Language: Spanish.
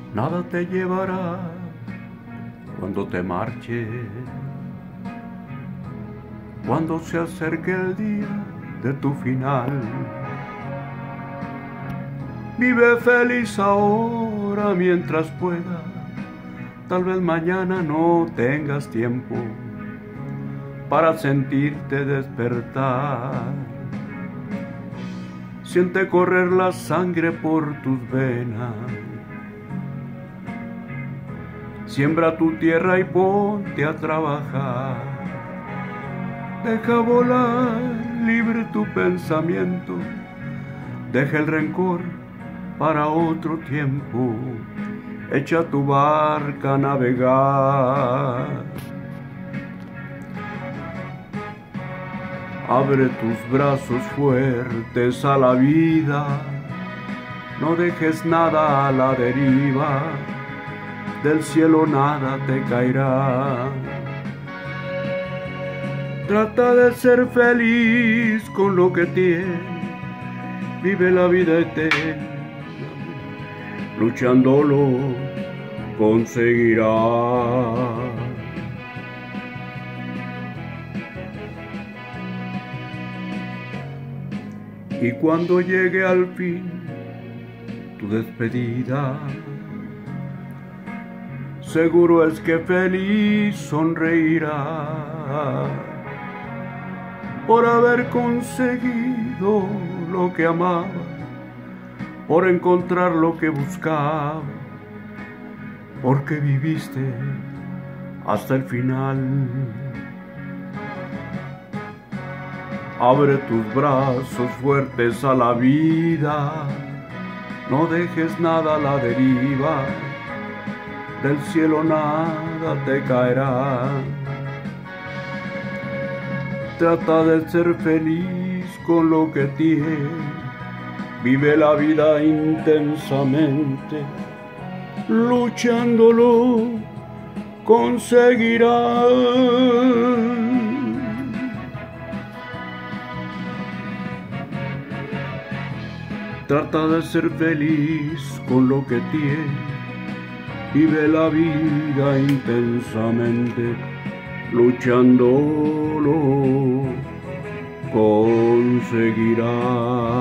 Nada te llevará cuando te marches, cuando se acerque el día de tu final. Vive feliz ahora mientras puedas, tal vez mañana no tengas tiempo para sentirte despertar. Siente correr la sangre por tus venas, siembra tu tierra y ponte a trabajar. Deja volar libre tu pensamiento, deja el rencor para otro tiempo, echa tu barca a navegar. Abre tus brazos fuertes a la vida, no dejes nada a la deriva, del cielo nada te caerá. Trata de ser feliz con lo que tienes, vive la vida eterna, luchándolo conseguirás. Y cuando llegue al fin tu despedida, seguro es que feliz sonreirás por haber conseguido lo que amaba, por encontrar lo que buscaba, porque viviste hasta el final. Abre tus brazos fuertes a la vida, no dejes nada a la deriva, del cielo nada te caerá. Trata de ser feliz con lo que tienes, vive la vida intensamente, luchándolo conseguirás. Trata de ser feliz con lo que tienes, vive la vida intensamente, luchándolo conseguirás.